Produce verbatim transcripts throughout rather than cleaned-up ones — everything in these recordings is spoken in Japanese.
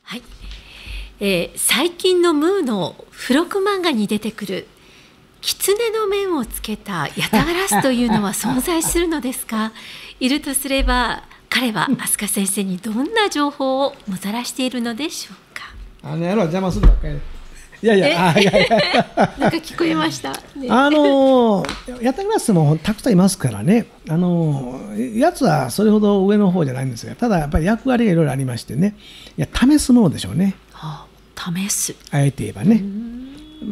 はい、えー、最近のムーの付録漫画に出てくる狐の面をつけたヤタガラスというのは存在するのですか？いるとすれば彼は飛鳥先生にどんな情報をもたらしているのでしょうか？ あの野郎邪魔するばっかり。いやいや、あいやいやなんか聞こえました、ね、 あのヤタガラスもたくさんいますからね。あのやつはそれほど上の方じゃないんですが、ただやっぱり役割がいろいろありましてね、いや試すものでしょうね。 はあ、試す、 あえて言えばね、うん、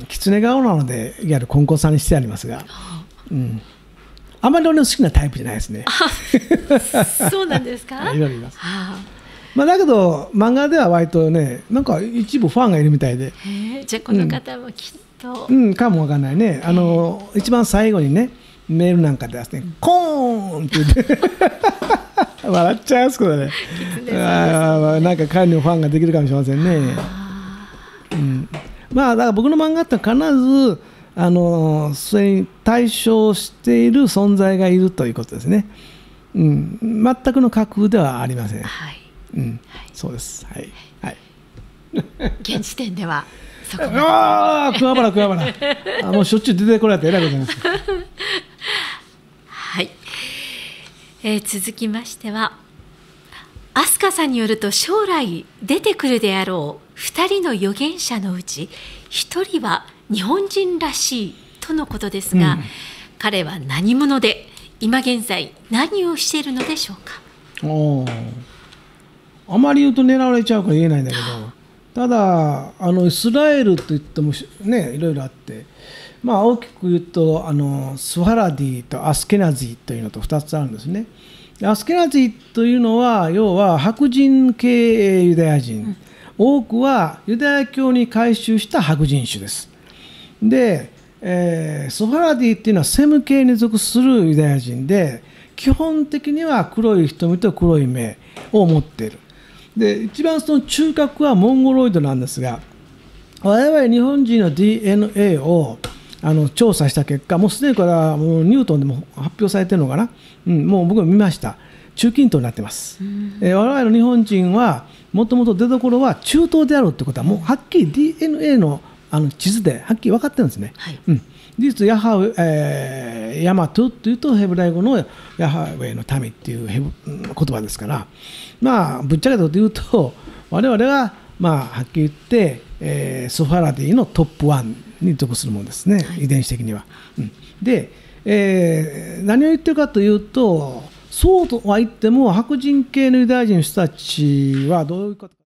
狐顔なのでいわゆる金光さんにしてありますが、はあ、うん、あまり俺の好きなタイプじゃないですね。 そうなんですか？ いろいろいます。はあ、まあ、だけど漫画では割とね、なんか一部ファンがいるみたいで、 じゃあこの方もきっと、 うん、うん、かもわかんないね。あの一番最後にねメールなんかでですね、コーンって言って笑っちゃいますけどね。あ、なんか彼のファンができるかもしれませんね。うん、まあだから僕の漫画って必ずあのそれに対処している存在がいるということですね。うん、全くの架空ではありません。はい、うん、はい、そうです。はい、はい。 現時点ではそこまで。 ああ、桑原桑原。あ、もうしょっちゅう出てこられて偉いことなんです。 はい、えー、続きましては飛鳥さんによると将来出てくるであろうふたりの預言者のうちひとりは日本人らしいとのことですが、うん、彼は何者で今現在何をしているのでしょうか？ おあまり言うと狙われちゃうから言えないんだけど、ただあのイスラエルといってもねいろいろあって、まあ、大きく言うとあのスファラディとアスケナジーというのとふたつあるんですね。アスケナジーというのは要は白人系ユダヤ人、うん、多くはユダヤ教に改宗した白人種です。で、えー、スファラディっていうのはセム系に属するユダヤ人で、基本的には黒い瞳と黒い目を持っている。で一番その中核はモンゴロイドなんですが、我々日本人の ディーエヌエー をあの調査した結果、もうすでにこれはもうニュートンでも発表されているのかな、うん、もう僕も見ました。中近東になってます。えー、我々の日本人はもともと出所は中東であるということはもうはっきり ディーエヌエー の, あの地図ではっきり分かってるんですね。はい、うん、実ヤハウェ、えー、ヤマトというとヘブライ語のヤハウェの民っていうヘブ言葉ですから、まあぶっちゃけたこと言うと我々はまあはっきり言って、えー、スファラディのトップワンに属するものですね、はい、遺伝子的には。うん、で、えー、何を言ってるかというと、そうとは言っても白人系のユダヤ人の人たちはどういうことか。